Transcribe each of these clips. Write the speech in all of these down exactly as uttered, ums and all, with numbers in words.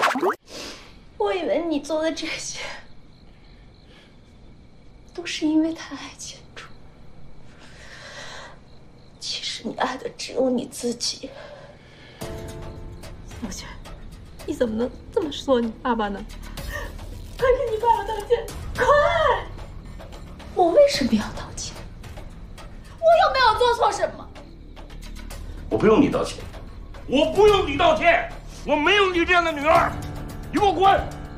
我以为你做的这些都是因为太爱钱主，其实你爱的只有你自己。 小雪，你怎么能这么说你爸爸呢？快给你爸爸道歉，快！ 我为什么要道歉？我又没有做错什么。 我不用你道歉，我不用你道歉，我没有你这样的女儿，你给我滚！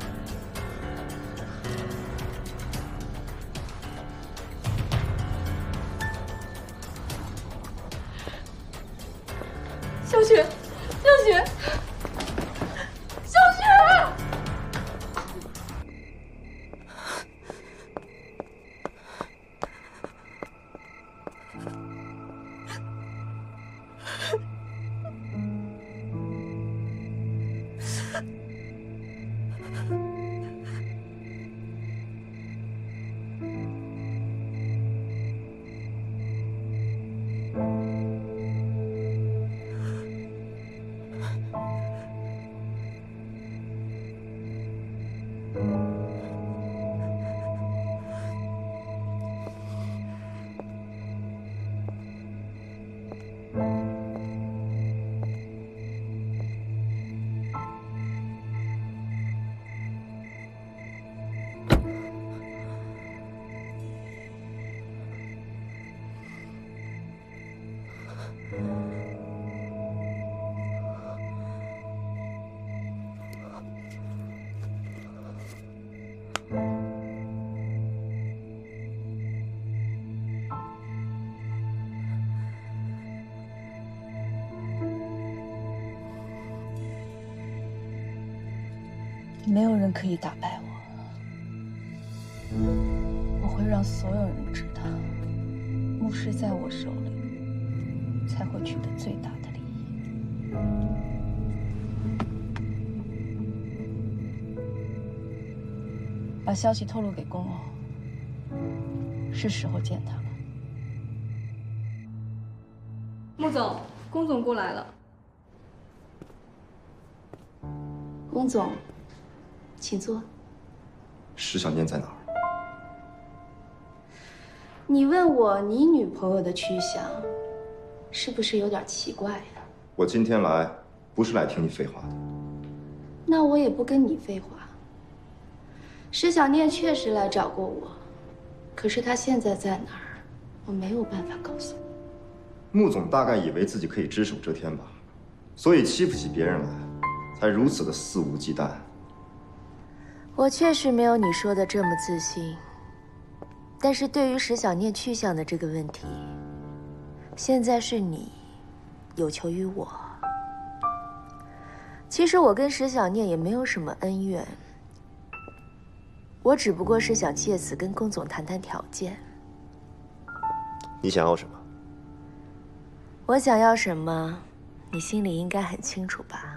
小雪，小雪，小雪！ 没有人可以打败我，我会让所有人知道，牧师在我手里才会取得最大的利益。把消息透露给宫欧，是时候见他了。 穆总，宫总过来了。 宫总，请坐。 石小念在哪儿？ 你问我你女朋友的去向，是不是有点奇怪呀？ 我今天来不是来听你废话的。 那我也不跟你废话。石小念确实来找过我，可是她现在在哪儿，我没有办法告诉你。 穆总大概以为自己可以只手遮天吧，所以欺负起别人来，才如此的肆无忌惮。 我确实没有你说的这么自信，但是对于石小念去向的这个问题，现在是你有求于我。其实我跟石小念也没有什么恩怨，我只不过是想借此跟宫总谈谈条件。 你想要什么？ 我想要什么，你心里应该很清楚吧？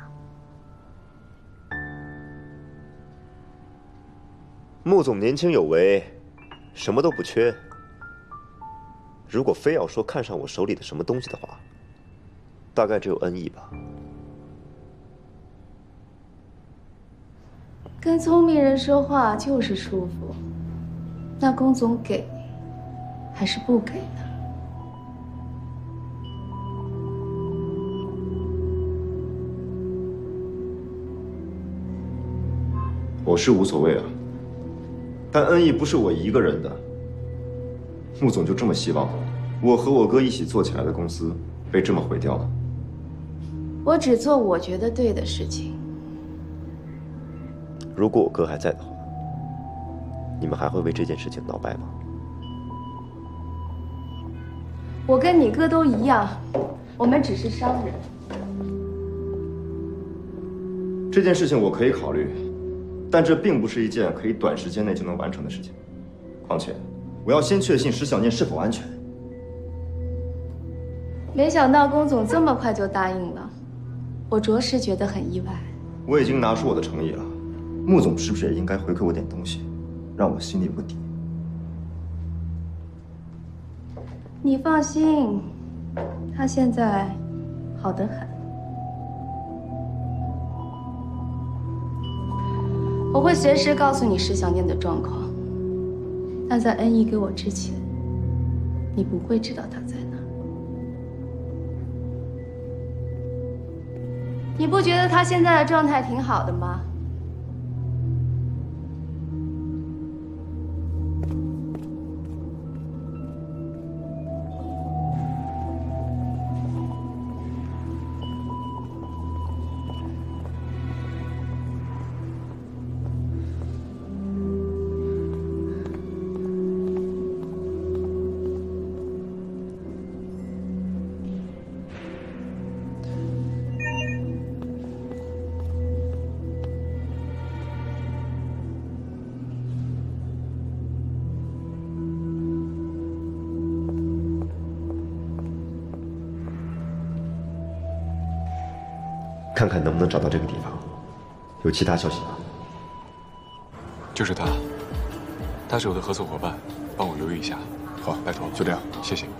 穆总年轻有为，什么都不缺。如果非要说看上我手里的什么东西的话，大概只有恩义吧。 跟聪明人说话就是舒服。那宫总给还是不给呢？ 我是无所谓啊，但恩义不是我一个人的。穆总就这么希望我和我哥一起做起来的公司被这么毁掉了？ 我只做我觉得对的事情。 如果我哥还在的话，你们还会为这件事情闹掰吗？ 我跟你哥都一样，我们只是商人。 这件事情我可以考虑。但这并不是一件可以短时间内就能完成的事情，况且我要先确信石小念是否安全。 没想到宫总这么快就答应了，我着实觉得很意外。 我已经拿出我的诚意了，穆总是不是也应该回馈我点东西，让我心里有个底？ 你放心，他现在好得很。 我会随时告诉你石小念的状况，但在恩义给我之前，你不会知道她在哪。你不觉得她现在的状态挺好的吗？ 看看能不能找到这个地方。有其他消息吗？ 就是他，他是我的合作伙伴，帮我留意一下。 好，拜托，就这样， 谢谢。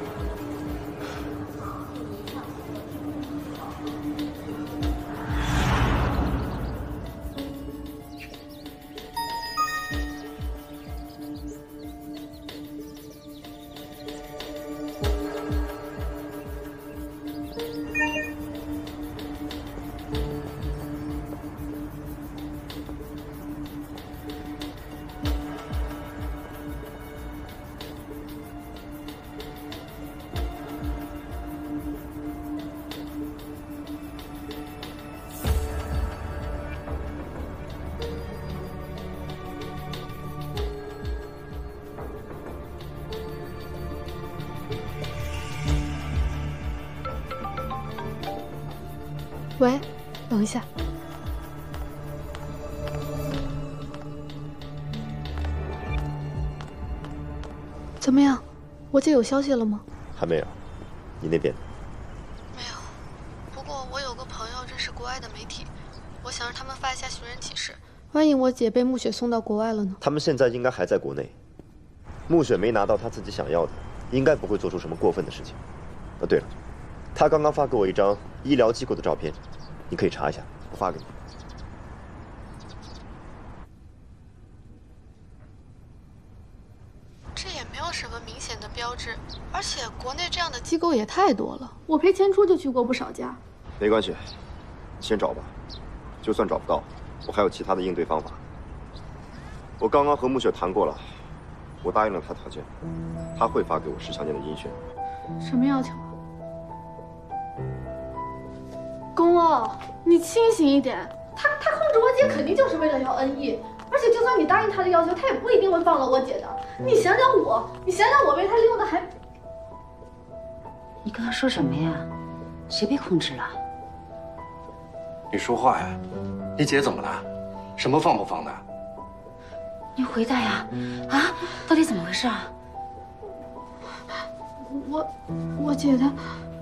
喂，等一下。怎么样？我姐有消息了吗？ 还没有。你那边？ 没有。不过我有个朋友认识国外的媒体，我想让他们发一下寻人启事。 万一我姐被暮雪送到国外了呢？ 他们现在应该还在国内。暮雪没拿到她自己想要的，应该不会做出什么过分的事情。哦，对了，她刚刚发给我一张医疗机构的照片，你可以查一下，我发给你。 这也没有什么明显的标志，而且国内这样的机构也太多了，我赔钱出就去过不少家。 没关系，先找吧。就算找不到，我还有其他的应对方法。我刚刚和暮雪谈过了，我答应了她条件，她会发给我石小念的音讯。 什么要求啊？公公，你清醒一点。他他控制我姐，肯定就是为了要恩义。而且就算你答应他的要求，他也不一定会放了我姐的。你想想我，你想想我被他利用的还…… 你刚刚说什么呀？谁被控制了？ 你说话呀！你姐怎么了？什么放不放的？ 你回答呀！啊，到底怎么回事啊？ 我我姐她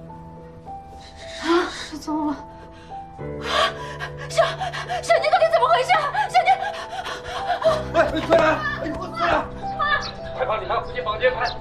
啊失踪了。 小小妮，到底怎么回事？小妮， 喂，翠兰，你给我翠兰！快把你妈扶进房间，快！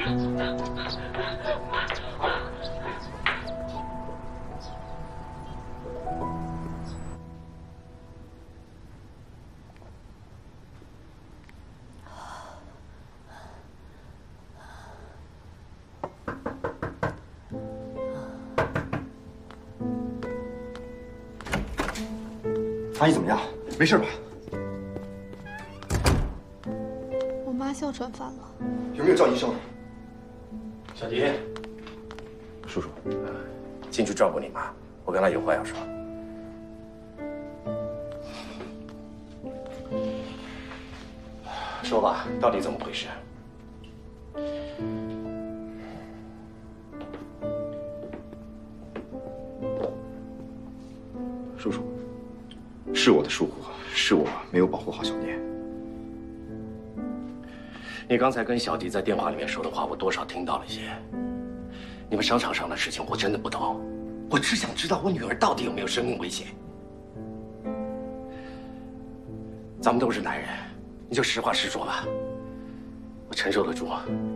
阿姨怎么样？没事吧？ 我妈哮喘犯了。 有没有叫医生？ 小迪， 叔叔， 进去照顾你妈，我跟她有话要说。说吧，到底怎么回事？ 叔叔，是我的疏忽，是我没有保护好小念。 你刚才跟小迪在电话里面说的话，我多少听到了一些。你们商场上的事情我真的不懂，我只想知道我女儿到底有没有生命危险。咱们都是男人，你就实话实说吧，我承受得住。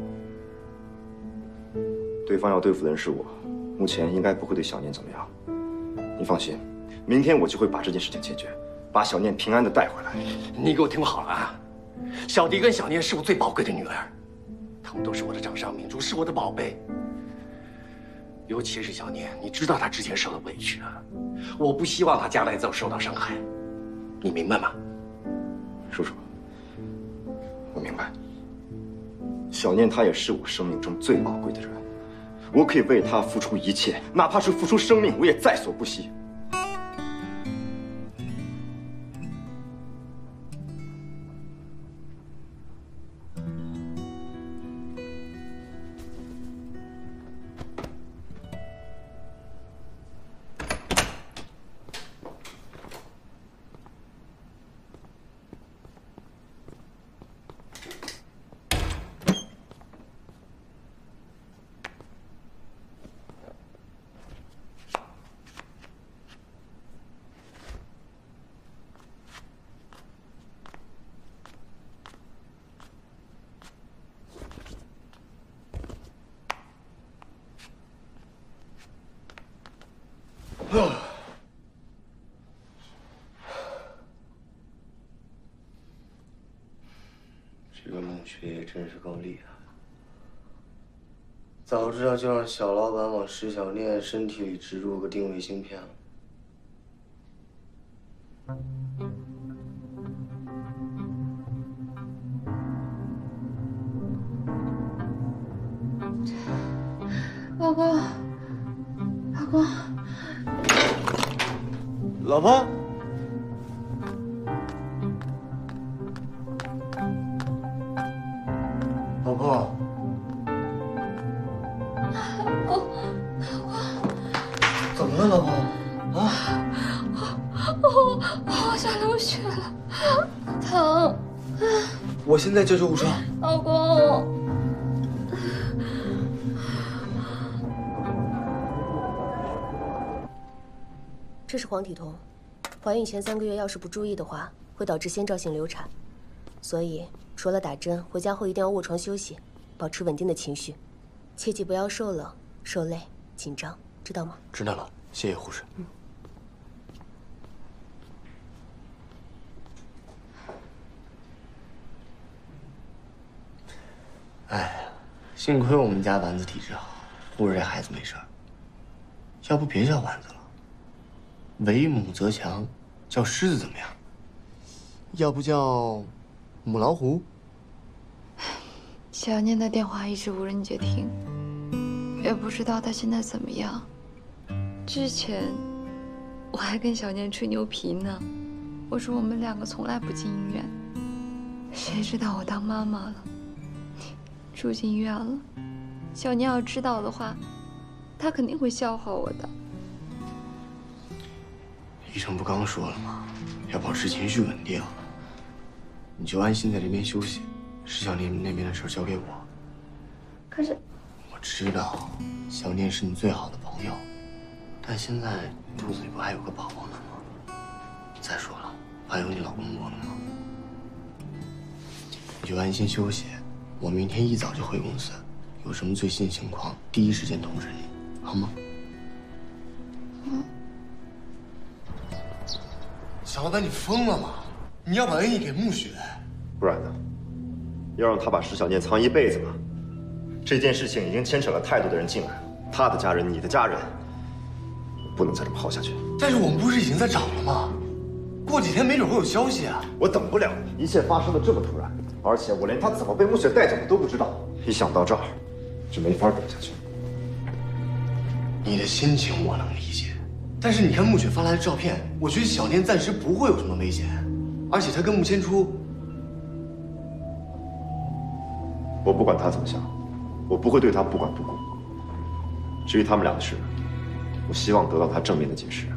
对方要对付的人是我，目前应该不会对小念怎么样。你放心，明天我就会把这件事情解决， 把小念平安的带回来。 你给我听好了啊！小迪跟小念是我最宝贵的女儿，她们都是我的掌上明珠，是我的宝贝。尤其是小念，你知道她之前受的委屈啊，我不希望她将来再受到伤害，你明白吗？ 叔叔，我明白。小念她也是我生命中最宝贵的人，我可以为她付出一切，哪怕是付出生命，我也在所不惜。 这个孟雪也真是够厉害，早知道就让小老板往石小念身体里植入个定位芯片了。 老公，老公， 老婆。 老婆， 老公， 怎么了，老婆？啊？ 我我我好像流血了，疼。 我现在叫救护车。 老公， 这是黄体酮，怀孕前三个月要是不注意的话，会导致先兆性流产，所以。 除了打针，回家后一定要卧床休息，保持稳定的情绪，切记不要受冷、受累、紧张，知道吗？ 知道了，谢谢护士。嗯。哎呀，幸亏我们家丸子体质好，护着这孩子没事儿。要不别叫丸子了，为母则强，叫狮子怎么样？要不叫…… 母老虎， 小念的电话一直无人接听，也不知道她现在怎么样。之前我还跟小念吹牛皮呢，我说我们两个从来不进医院。谁知道我当妈妈了，住进医院了。小念要知道的话，她肯定会笑话我的。 医生不刚说了吗？要保持情绪稳定。 你就安心在这边休息，石小念那边的事交给我。 可是， 我知道小念是你最好的朋友，但现在肚子里不还有个宝宝呢吗？再说了，还有你老公我呢吗？你就安心休息，我明天一早就回公司，有什么最新情况第一时间通知你，好吗？嗯。小老板，你疯了吗？ 你要把恩义给穆雪， 不然呢？要让他把石小念藏一辈子吗？这件事情已经牵扯了太多的人进来，他的家人，你的家人，我不能再这么耗下去。 但是我们不是已经在找了吗？过几天没准会有消息啊！ 我等不了，一切发生的这么突然，而且我连他怎么被穆雪带走的都不知道。一想到这儿，就没法等下去。 你的心情我能理解，但是你看穆雪发来的照片，我觉得小念暂时不会有什么危险。 而且他跟穆千初， 我不管他怎么想，我不会对他不管不顾。至于他们俩的事，我希望得到他正面的解释。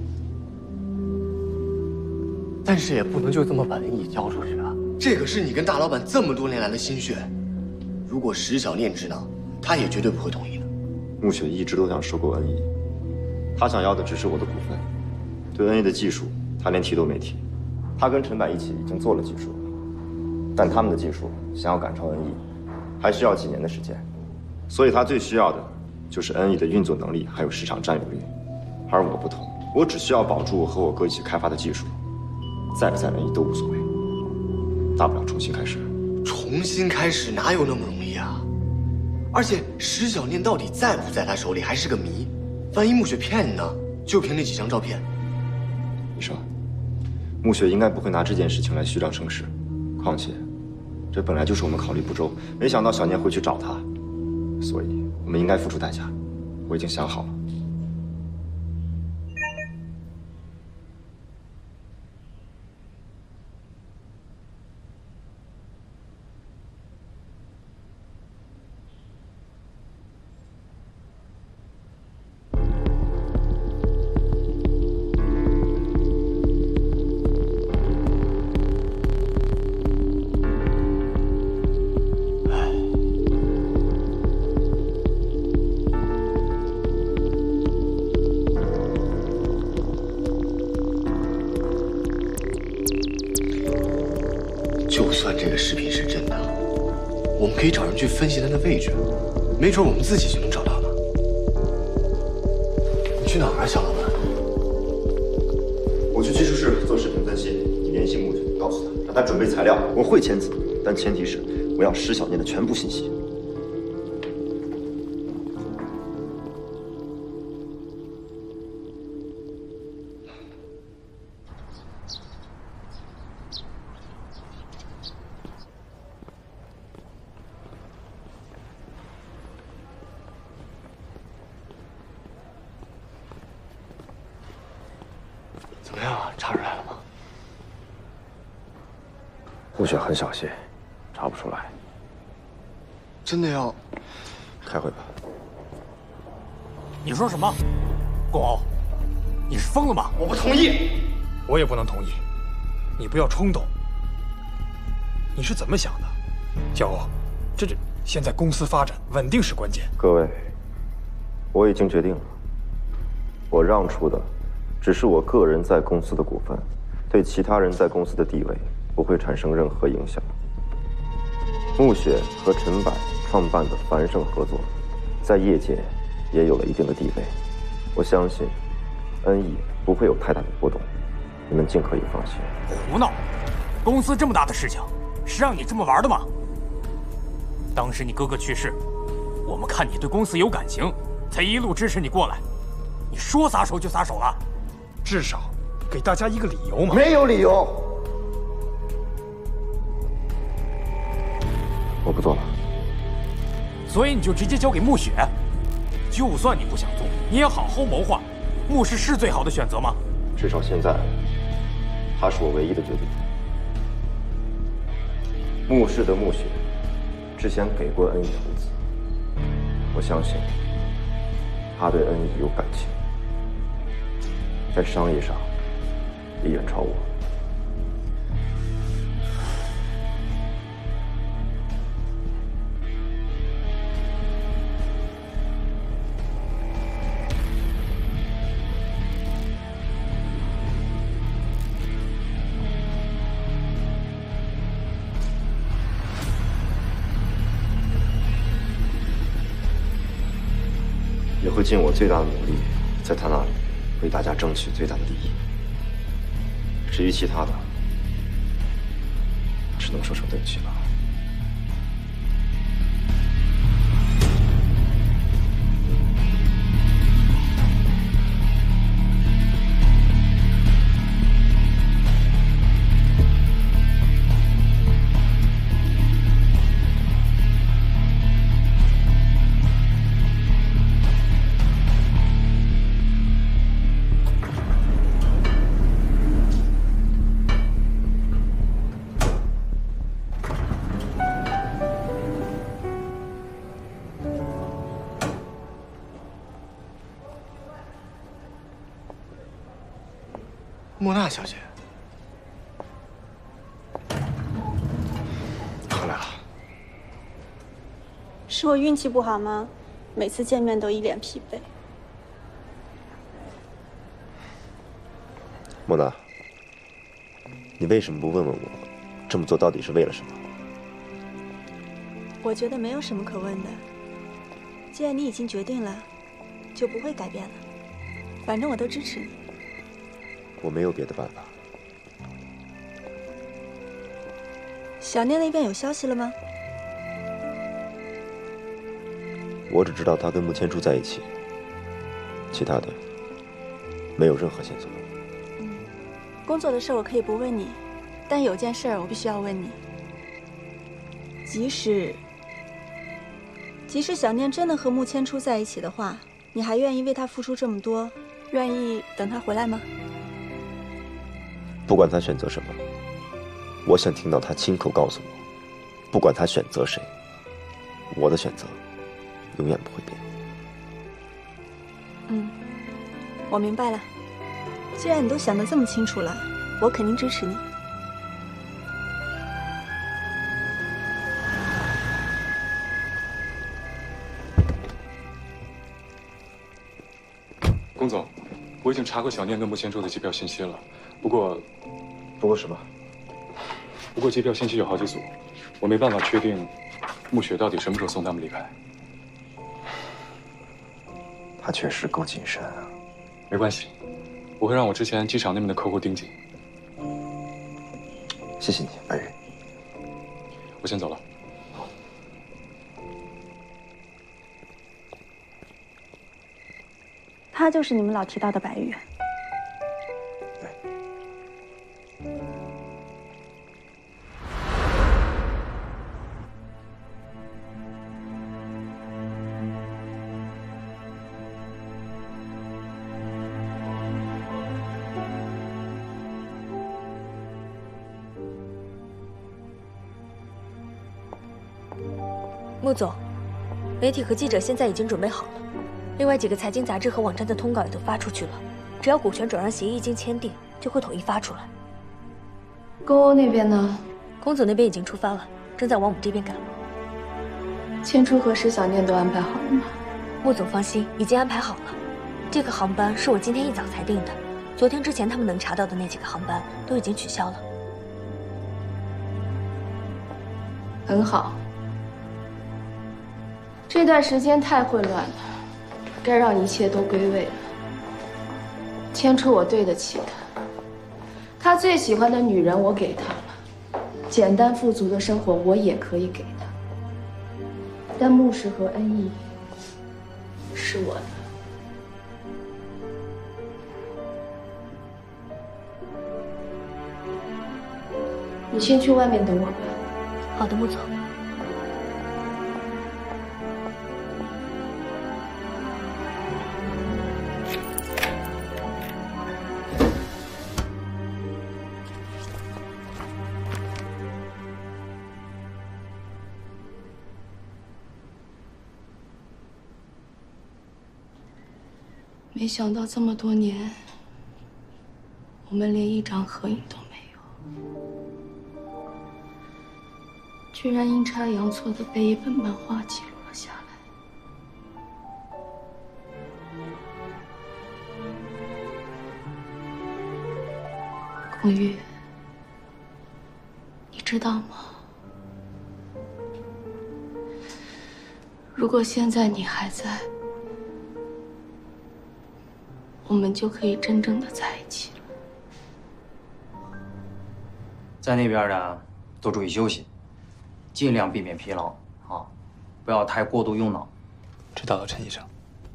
但是也不能就这么把恩义交出去啊！这可是你跟大老板这么多年来的心血。如果石小念知道，他也绝对不会同意的。 穆雪一直都想收购恩义，他想要的只是我的股份。对恩义的技术，他连提都没提。 他跟陈柏一起已经做了技术，但他们的技术想要赶超恩义，还需要几年的时间。所以他最需要的就是恩义的运作能力，还有市场占有率。而我不同，我只需要保住我和我哥一起开发的技术， 在不在恩义都无所谓，大不了重新开始。 重新开始哪有那么容易啊？而且石小念到底在不在他手里还是个谜。万一暮雪骗你呢？就凭那几张照片。 你说，暮雪应该不会拿这件事情来虚张声势。况且，这本来就是我们考虑不周，没想到小念会去找他，所以我们应该付出代价。我已经想好了。 就算这个视频是真的，我们可以找人去分析它的位置，没准我们自己就能找到呢。你去哪儿啊，小老板？ 我去技术室做视频分析，你联系木雪，告诉他让他准备材料。我会签字，但前提是我要石小念的全部信息。 怎么样啊？查出来了吗？ 木雪很小心，查不出来。 真的要开会吧？ 你说什么？龚欧，你是疯了吗？ 我不同意。 我也不能同意。你不要冲动。你是怎么想的？小欧，这这现在公司发展稳定是关键。 各位，我已经决定了，我让出的。 只是我个人在公司的股份，对其他人在公司的地位不会产生任何影响。暮雪和陈柏创办的繁盛合作，在业界也有了一定的地位。我相信，恩义不会有太大的波动，你们尽可以放心。 胡闹！公司这么大的事情，是让你这么玩的吗？当时你哥哥去世，我们看你对公司有感情，才一路支持你过来。你说撒手就撒手了？ 至少给大家一个理由嘛！ 没有理由，我不做了。 所以你就直接交给暮雪。就算你不想做，你也好好谋划。慕氏是最好的选择吗？ 至少现在，他是我唯一的决定。慕氏的暮雪之前给过恩义投资，我相信他对恩义有感情。 在商业上，也远超我。也会尽我最大的努力，在他那里。 为大家争取最大的利益。至于其他的，只能说声对不起了。 莫娜小姐，回来了。 是我运气不好吗？每次见面都一脸疲惫。 莫娜，你为什么不问问我，这么做到底是为了什么？ 我觉得没有什么可问的。既然你已经决定了，就不会改变了。反正我都支持你。 我没有别的办法， 小念那边有消息了吗？ 我只知道他跟穆千初在一起，其他的没有任何线索。 工作的事我可以不问你，但有件事我必须要问你。即使即使小念真的和穆千初在一起的话，你还愿意为他付出这么多，愿意等他回来吗？ 不管他选择什么，我想听到他亲口告诉我，不管他选择谁，我的选择永远不会变。 嗯，我明白了。既然你都想得这么清楚了，我肯定支持你。 龚总，我已经查过小念跟穆千初的机票信息了，不过， 不过什么？ 不过机票信息有好几组，我没办法确定穆雪到底什么时候送他们离开。 他确实够谨慎啊。 没关系，我会让我之前机场那边的客户盯紧。 谢谢你，白云。 我先走了。 他就是你们老提到的白玉。 穆总，媒体和记者现在已经准备好了，另外几个财经杂志和网站的通稿也都发出去了。只要股权转让协议一经签订，就会统一发出来。 公欧那边呢？ 公总那边已经出发了，正在往我们这边赶。 千初和石小念都安排好了吗？ 穆总放心，已经安排好了。这个航班是我今天一早才订的，昨天之前他们能查到的那几个航班都已经取消了。 很好。这段时间太混乱了，该让一切都归位了。千初我对得起他，他最喜欢的女人我给他了，简单富足的生活我也可以给他，但穆氏和恩义是我的。你先去外面等我吧。 好的，穆总。 没想到这么多年，我们连一张合影都没有，居然阴差阳错的被一本漫画记录了下来。龚玉，你知道吗？如果现在你还在，我们就可以真正的在一起了。 在那边呢，多注意休息，尽量避免疲劳啊，不要太过度用脑。 知道了，陈医生。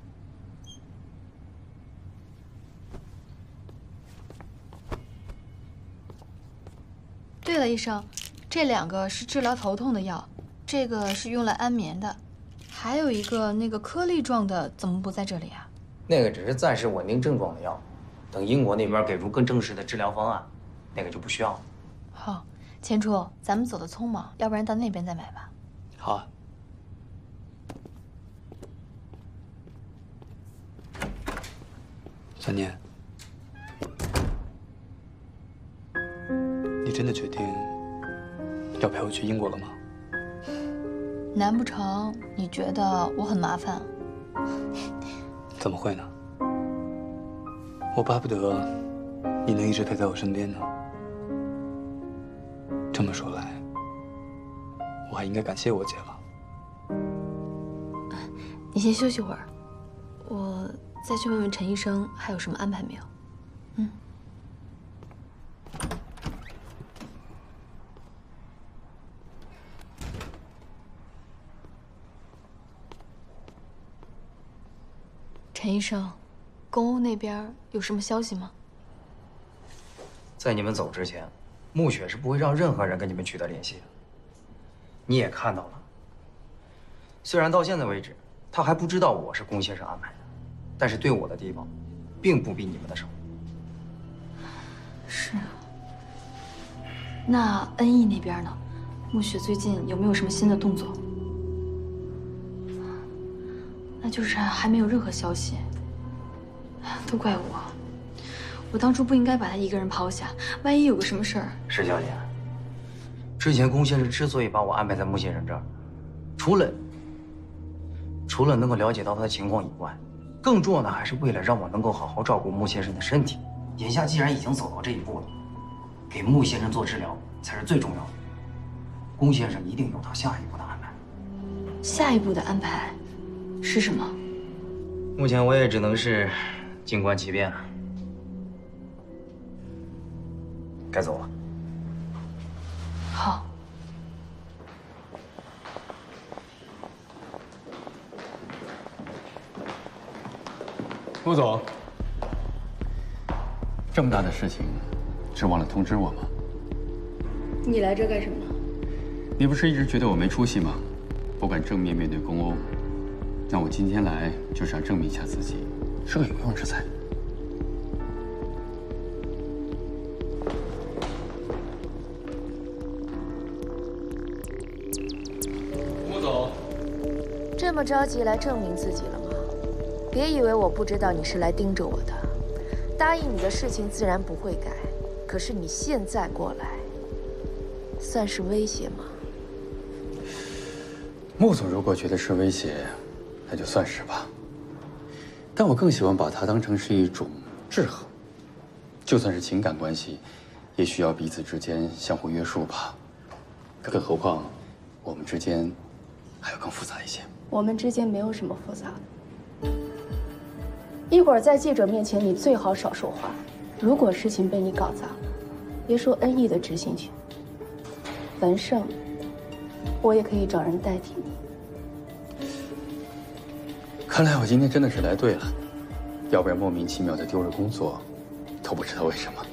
对了，医生，这两个是治疗头痛的药，这个是用来安眠的，还有一个那个颗粒状的，怎么不在这里啊？ 那个只是暂时稳定症状的药，等英国那边给出更正式的治疗方案，那个就不需要了。 好，千初，咱们走得匆忙，要不然到那边再买吧。 好啊。小念，你真的决定要陪我去英国了吗？ 难不成你觉得我很麻烦？ 怎么会呢？我巴不得你能一直陪在我身边呢。这么说来，我还应该感谢我姐了。 你先休息会儿，我再去问问陈医生还有什么安排没有。嗯。 陈医生，公欧那边有什么消息吗？ 在你们走之前，穆雪是不会让任何人跟你们取得联系的。你也看到了，虽然到现在为止，他还不知道我是龚先生安排的，但是对我的地方，并不比你们的少。 是啊。那恩义那边呢？穆雪最近有没有什么新的动作？那就是还没有任何消息。都怪我，我当初不应该把他一个人抛下，万一有个什么事儿。 石小姐，之前龚先生之所以把我安排在穆先生这儿，除了除了能够了解到他的情况以外，更重要的还是为了让我能够好好照顾穆先生的身体。眼下既然已经走到这一步了，给穆先生做治疗才是最重要的。龚先生一定有他下一步的安排。 下一步的安排是什么？ 目前我也只能是静观其变了。该走了。 好。 穆总，这么大的事情，是忘了通知我吗？ 你来这干什么呢？ 你不是一直觉得我没出息吗？不敢正面面对龚欧，那我今天来就是想证明一下自己是个有用之才。 穆总，这么着急来证明自己了吗？别以为我不知道你是来盯着我的。答应你的事情自然不会改，可是你现在过来，算是威胁吗？ 穆总如果觉得是威胁，那就算是吧。但我更喜欢把它当成是一种制衡。就算是情感关系，也需要彼此之间相互约束吧。更何况，我们之间还有更复杂一些。 我们之间没有什么复杂的。一会儿在记者面前，你最好少说话。如果事情被你搞砸了，别说恩义的执行权，文胜，我也可以找人代替你。 看来我今天真的是来对了，要不然莫名其妙的丢了工作，都不知道为什么。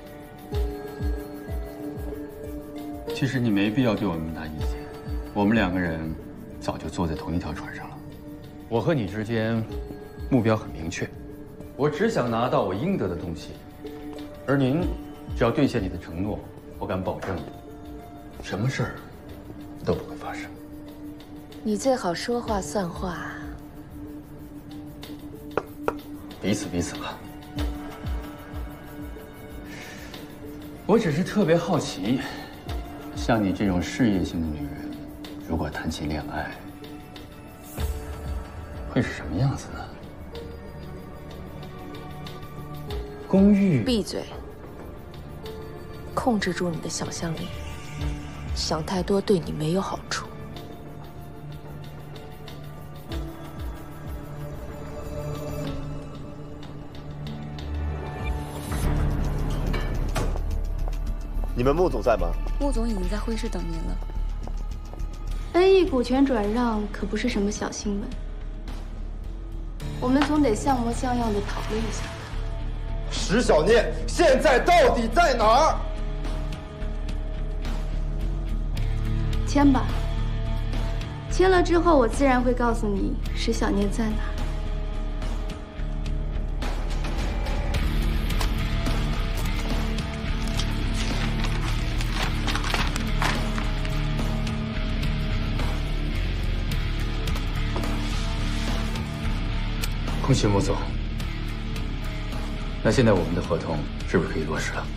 其实你没必要对我那么大意见，我们两个人早就坐在同一条船上了。我和你之间目标很明确，我只想拿到我应得的东西，而您只要兑现你的承诺，我敢保证，什么事儿都不会发生。 你最好说话算话。 彼此彼此吧。我只是特别好奇，像你这种事业型的女人，如果谈起恋爱，会是什么样子呢？公寓。 闭嘴！控制住你的想象力，想太多对你没有好处。 你们穆总在吗？ 穆总已经在会议室等您了。 恩义股权转让可不是什么小新闻，我们总得像模像样的讨论一下。 石小念现在到底在哪儿？ 签吧，签了之后，我自然会告诉你石小念在哪儿。 恭喜穆总。那现在我们的合同是不是可以落实了？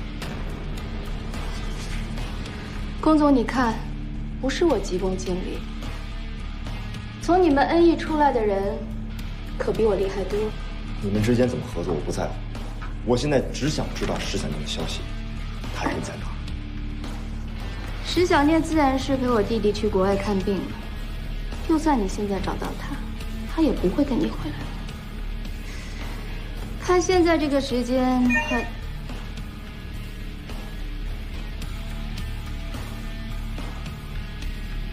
龚总，你看，不是我急功近利，从你们恩义出来的人，可比我厉害多。 你们之间怎么合作我不在乎，我现在只想知道石小念的消息，他人在哪儿？ 石小念自然是陪我弟弟去国外看病了，就算你现在找到他，他也不会跟你回来。看现在这个时间，他……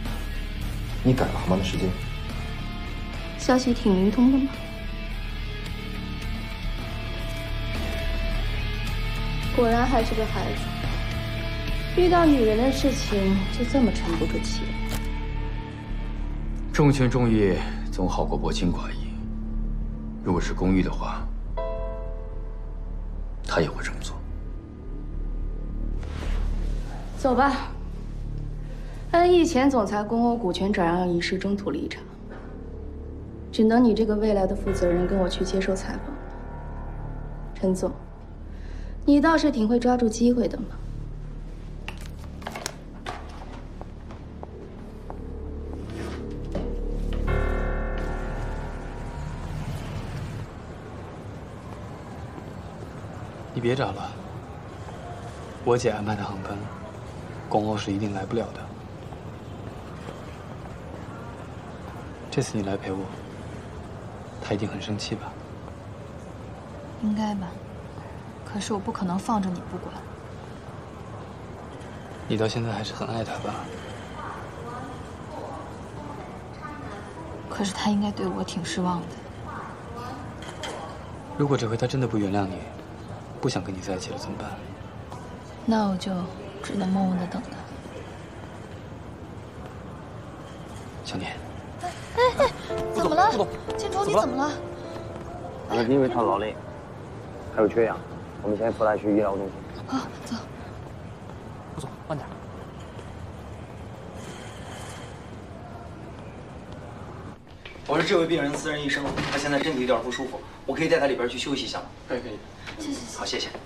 你改了蛤蟆的时间？ 消息挺灵通的嘛。 果然还是个孩子，遇到女人的事情就这么沉不住气。 重情重义总好过薄情寡义。如果是公寓的话，他也会这么做。 走吧。恩义前总裁公欧股权转让仪式中途离场，只能你这个未来的负责人跟我去接受采访。陈总，你倒是挺会抓住机会的嘛。 你别找了，我姐安排的航班，公欧是一定来不了的。这次你来陪我，她一定很生气吧？ 应该吧，可是我不可能放着你不管。 你到现在还是很爱她吧？ 可是她应该对我挺失望的。 如果这回她真的不原谅你，不想跟你在一起了怎么办？ 那我就只能默默的等她。 小年， 哎哎，怎么了？金虫，你怎么了？ 可能是因为他劳累，还有缺氧，我们先扶他去医疗中心。 好，走。 顾总，慢点。 我是这位病人的私人医生，他现在身体有点不舒服，我可以带他里边去休息一下吗？ 可以可以。 谢谢。 好，谢谢。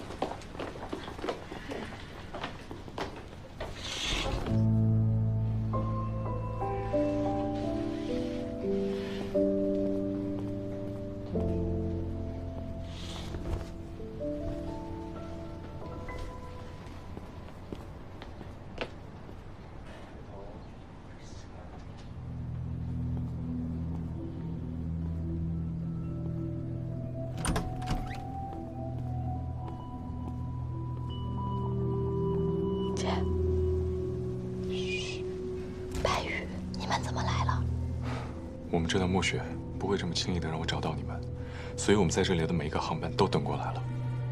我们知道暮雪不会这么轻易的让我找到你们，所以我们在这里的每一个航班都等过来了。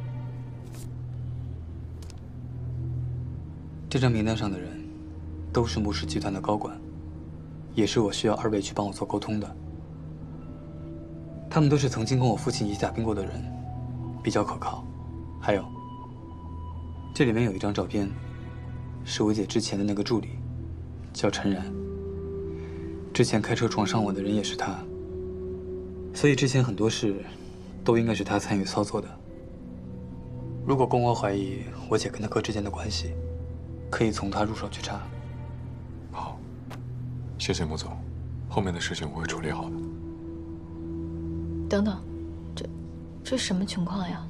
这张名单上的人，都是慕氏集团的高管，也是我需要二位去帮我做沟通的。他们都是曾经跟我父亲一起打拼过的人，比较可靠。还有，这里面有一张照片，是我姐之前的那个助理，叫陈然。之前开车撞伤我的人也是他，所以之前很多事都应该是他参与操作的。如果公安怀疑我姐跟他哥之间的关系，可以从他入手去查。 好，谢谢穆总，后面的事情我会处理好的。 等等，这这什么情况呀？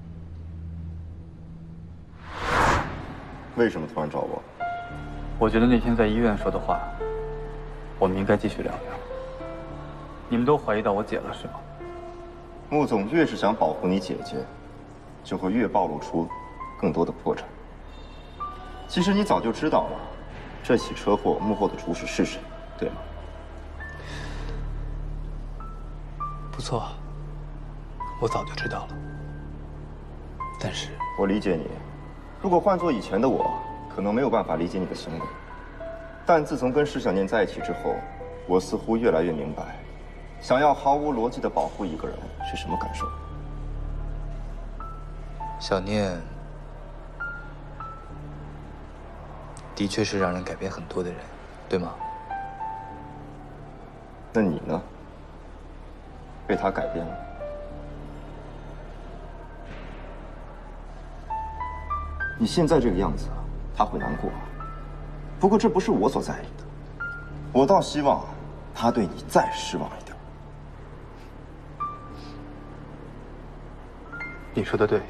为什么突然找我？ 我觉得那天在医院说的话，我们应该继续聊聊。你们都怀疑到我姐了是吗？ 穆总越是想保护你姐姐，就会越暴露出更多的破绽。其实你早就知道了，这起车祸幕后的主使是谁，对吗？ 不错，我早就知道了。但是我理解你，如果换做以前的我，可能没有办法理解你的行为。但自从跟施小念在一起之后，我似乎越来越明白，想要毫无逻辑的保护一个人是什么感受。 小念的确是让人改变很多的人，对吗？ 那你呢？被他改变了？你现在这个样子，他会难过。不过这不是我所在意的，我倒希望他对你再失望一点。 你说的对，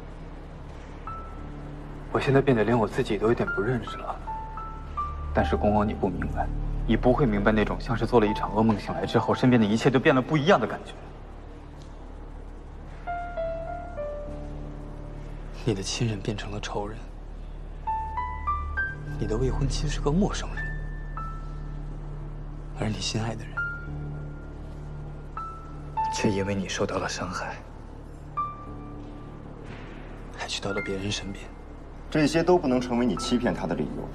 我现在变得连我自己都有点不认识了。但是公公，你不明白，你不会明白那种像是做了一场噩梦，醒来之后身边的一切都变得不一样的感觉。你的亲人变成了仇人，你的未婚妻是个陌生人，而你心爱的人，却因为你受到了伤害，还去到了别人身边。 这些都不能成为你欺骗他的理由。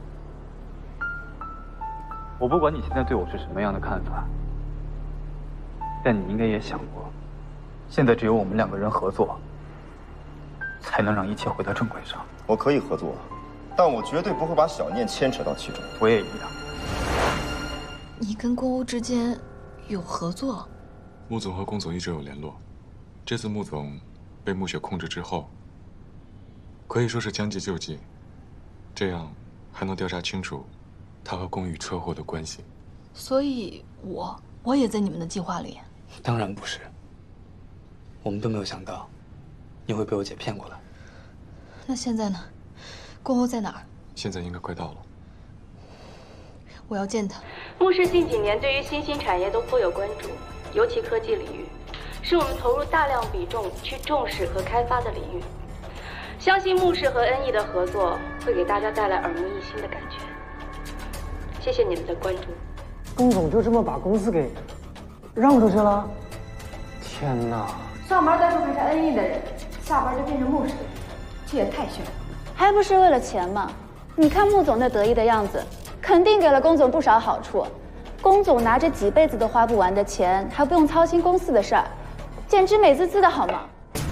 我不管你现在对我是什么样的看法，但你应该也想过，现在只有我们两个人合作，才能让一切回到正轨上。 我可以合作，但我绝对不会把小念牵扯到其中。 我也一样。 你跟宫欧之间有合作？ 穆总和宫总一直有联络。这次穆总被穆雪控制之后，可以说是将计就计，这样还能调查清楚他和宫羽车祸的关系。 所以我我也在你们的计划里。 当然不是，我们都没有想到你会被我姐骗过来。 那现在呢？宫欧在哪儿？ 现在应该快到了。 我要见他。 穆氏近几年对于新兴产业都颇有关注，尤其科技领域，是我们投入大量比重去重视和开发的领域。相信穆氏和恩义的合作会给大家带来耳目一新的感觉。谢谢你们的关注。 龚总就这么把公司给让出去了？天哪！ 上班在做还是恩义的人，下班就变成穆氏，这也太炫了。 还不是为了钱嘛？你看穆总那得意的样子，肯定给了龚总不少好处。龚总拿着几辈子都花不完的钱，还不用操心公司的事儿，简直美滋滋的好吗？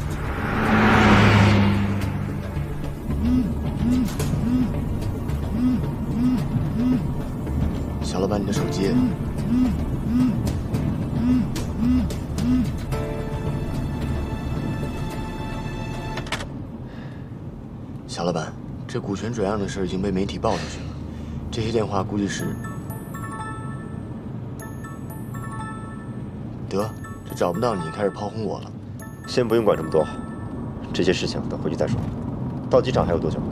小老板，你的手机。小老板，这股权转让的事已经被媒体报出去了，这些电话估计是……得，这找不到你，开始炮轰我了。 先不用管这么多，这些事情等回去再说。到机场还有多久？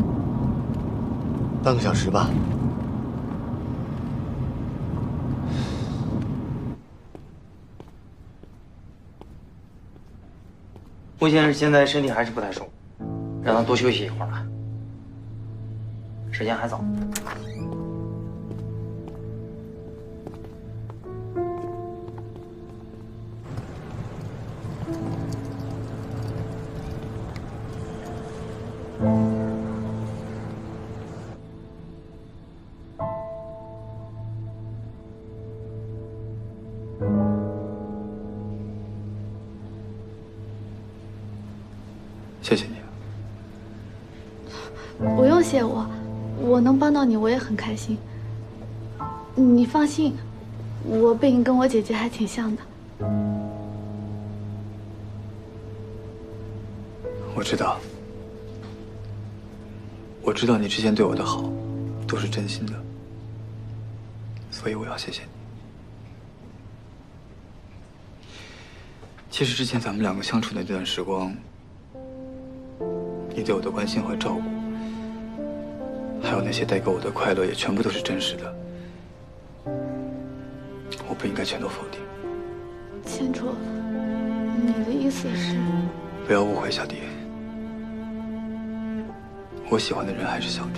半个小时吧。 穆先生现在身体还是不太舒服，让他多休息一会儿吧。时间还早。 谢谢你。 不用谢我，我能帮到你，我也很开心。你放心，我背影跟我姐姐还挺像的。 我知道，我知道你之前对我的好，都是真心的，所以我要谢谢你。其实之前咱们两个相处的这段时光，你对我的关心和照顾，还有那些带给我的快乐，也全部都是真实的。我不应该全都否定。 千楚，你的意思是？ 不要误会，小迪。我喜欢的人还是小迪。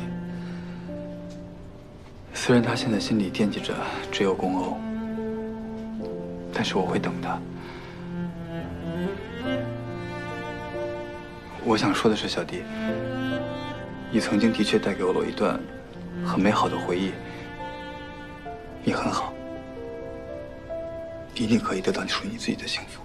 虽然他现在心里惦记着只有宫欧，但是我会等他。我想说的是，小迪，你曾经的确带给我了一段很美好的回忆。你很好，一定可以得到你属于你自己的幸福。